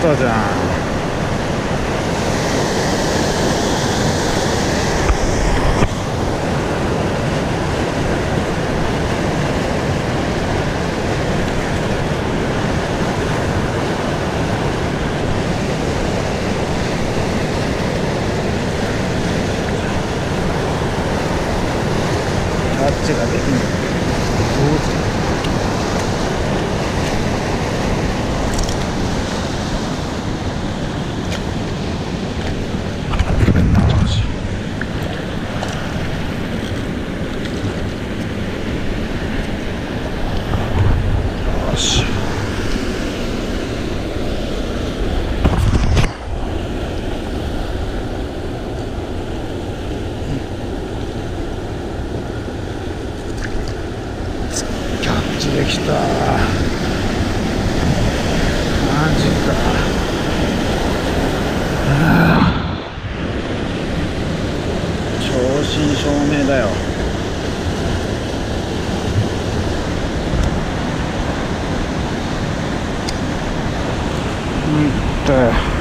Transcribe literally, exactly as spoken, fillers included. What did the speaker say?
ったじゃん。タッチができない。どうぞ。よし。キャッチできた。マジか。はあ、正真正銘だよ。うんと